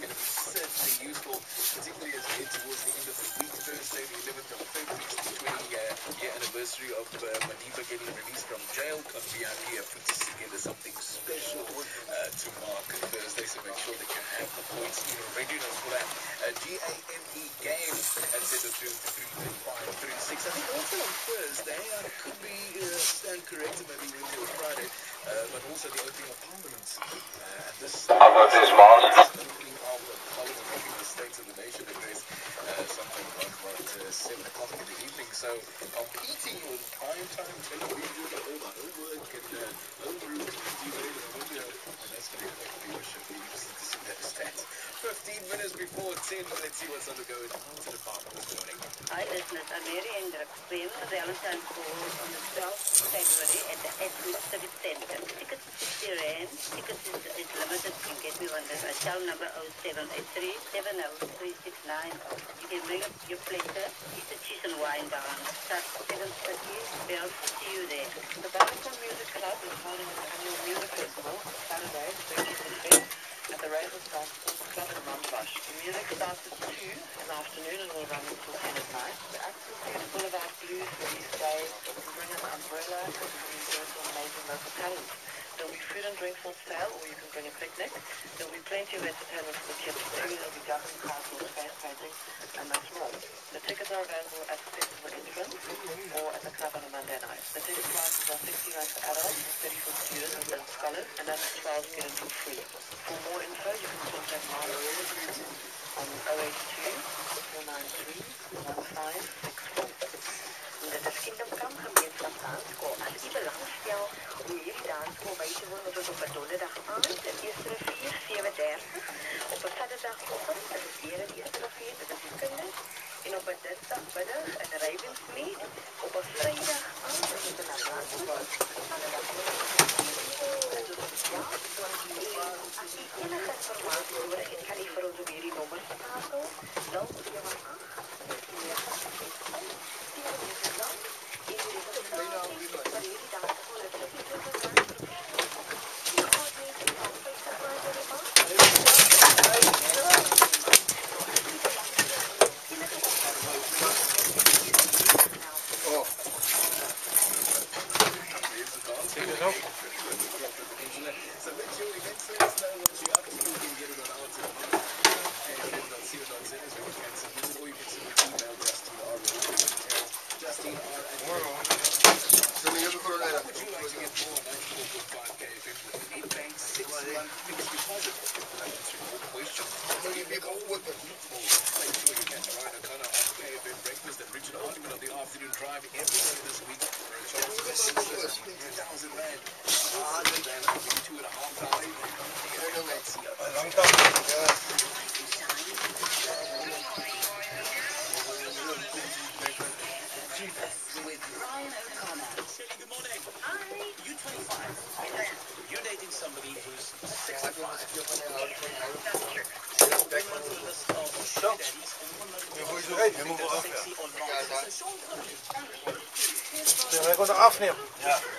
going to be certainly useful, particularly as we head towards the end of the week. Thursday, the 11th of February, it's the 20-year anniversary of Madiba getting released from jail. On VIP have put together something special to mark Thursday, so make sure that you have the points in readiness for that. GAME game and send it through to 33536. I think also on Thursday, I could be stand corrected, maybe Wednesday or Friday, but also the opening of Parliament. And this opening of the Parliament, making the States of the Nation address, something around 7 o'clock in the evening. So competing with primetime television, all my homework and home routines you made, I wonder how that's going to affect viewership. Be interested to see that stats. 15 minutes before 10, let's see what's on the go in the department this morning. Hi listeners, I'm Mary Hendrik. We have a Valentine's ball on the 12th of February at the Edgewood Civic Centre. Tickets are 60 rand. Tickets is limited. You can get me on the cell number 0783 703690. You can bring up your platter, eat a cheese and wine down. Start 7:30. We hope to see you there. The Barbican Music Club is holding an annual music festival on Saturday, the 20th of February, at the Ravens Golf Club in Montbush. The music starts at 2 in the afternoon and will run until 10 at night. The acts include Boulevard Blues, Release Day, you can bring an umbrella, and you can enjoy some amazing local talent. There will be food and drinks on sale, or you can bring a picnic. There will be plenty of entertainment for the kids too. There will be jumping castles, face painting, and much more. The tickets are available at the festival entrance or at the club on a Monday night. The ticket prices are 60 rand for adults, 30 for students and scholars, and under 12 get in for free. For more info, you can contact Marla on 082 493 1564. Dit is Kingdom Come Gemeenskap Danskool. As u belangstel om hierdie danskool by te woon, is dit op 'n donderdag aand, in Eersterivier 7:30. Op 'n Saterdagoggend, dit is weer in Eersterivier, dit is die kinders. En op 'n Dinsdagmiddag in Ravensmead. Op 'n Vrydag aand, is dit in Natalspruit. As u enige informasie nodig het, kan u vir ons op hierdie nommer skakel. 078 So make sure you get service now what you're up to. You can get it on our AFM.co.za as well. You can submit it, or you can send an email Justine R. Would you like to get more on 94.5 KFM with an Nedbank 6-month fixed deposit? Answer more questions. Make sure you catch Ryan O'Connor on KFM Breakfast and Richard Hardiman on the afternoon drive every day this week for a chance to win 1,000 rand. 2.5 hours. A long time. With Ryan O'Connor. Shirley, good morning. Hi. You're 25. You're dating somebody who's 65. Back on the list of sugar daddies and one sexy or not. Ja, wij kunnen afnemen. Ja.